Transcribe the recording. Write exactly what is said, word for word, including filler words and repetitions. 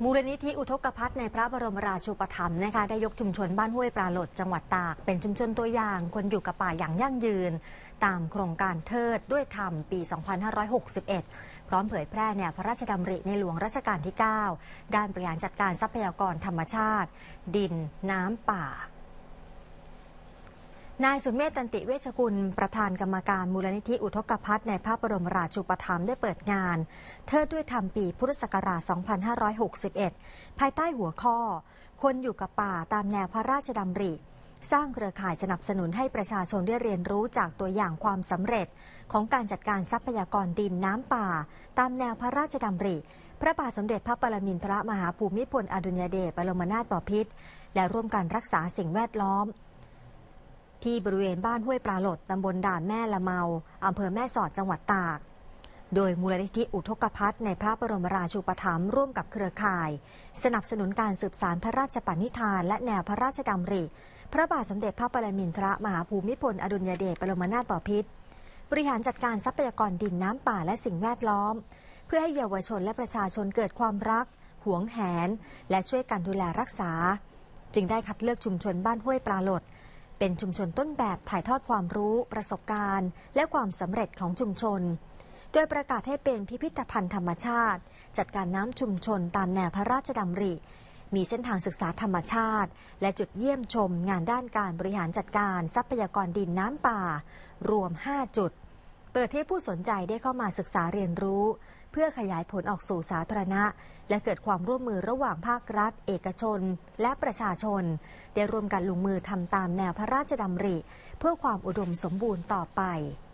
มูลนิธิอุทกภัทในพระบรมราชูปถัมภ์นะคะได้ยกชุมชนบ้านห้วยปลาโหลดจังหวัดตากเป็นชุมชนตัวอย่างคนอยู่กับป่าอย่างยั่งยืนตามโครงการเทิดด้วยธรรมปี สองพันห้าร้อยหกสิบเอ็ด พร้อมเผยแพร่แนวพระราชดำริในหลวงรัชกาลที่ เก้า ด้านบริหารจัดการทรัพยากรธรรมชาติดินน้ำป่านายสุเมธ ตันติเวชกุลประธานกรรมการมูลนิธิอุทกภัทในพระบรมราชูปถัมภ์ได้เปิดงานเทิดด้วยธรรมปีพุทธศักราช สองพันห้าร้อยหกสิบเอ็ด ภายใต้หัวข้อคนอยู่กับป่าตามแนวพระราชดำริสร้างเครือข่ายสนับสนุนให้ประชาชนได้เรียนรู้จากตัวอย่างความสำเร็จของการจัดการทรัพยากรดินน้ำป่าตามแนวพระราชดำริพระบาทสมเด็จพระปรมินทรมหาภูมิพลอดุลยเดชบรมนาถบพิตรและร่วมกันรักษาสิ่งแวดล้อมที่บริเวณบ้านห้วยปลาโหลดตำบลด่านแม่ละเมาอำเภอแม่สอดจังหวัดตากโดยมูลนิธิอุทกภัทในพระบรมราชูปถัมภ์ร่วมกับเครือข่ายสนับสนุนการสืบสานพระราชปณิธานและแนวพระราชดำริพระบาทสมเด็จพระปรมินทรมหาภูมิพลอดุลยเดชบรมนาถบพิตรบริหารจัดการทรัพยากรดินน้ำป่าและสิ่งแวดล้อมเพื่อให้เยาวชนและประชาชนเกิดความรักหวงแหนและช่วยกันดูแลรักษาจึงได้คัดเลือกชุมชนบ้านห้วยปลาโหลดเป็นชุมชนต้นแบบถ่ายทอดความรู้ประสบการณ์และความสำเร็จของชุมชนโดยประกาศให้เป็นพิพิธภัณฑ์ธรรมชาติจัดการน้ำชุมชนตามแนวพระราชดำริมีเส้นทางศึกษาธรรมชาติและจุดเยี่ยมชมงานด้านการบริหารจัดการทรัพยากรดินน้ำป่ารวมห้าจุดเปิดให้ผู้สนใจได้เข้ามาศึกษาเรียนรู้เพื่อขยายผลออกสู่สาธารณะและเกิดความร่วมมือระหว่างภาครัฐเอกชนและประชาชนได้ร่วมกันลงมือทำตามแนวพระราชดำริเพื่อความอุดมสมบูรณ์ต่อไป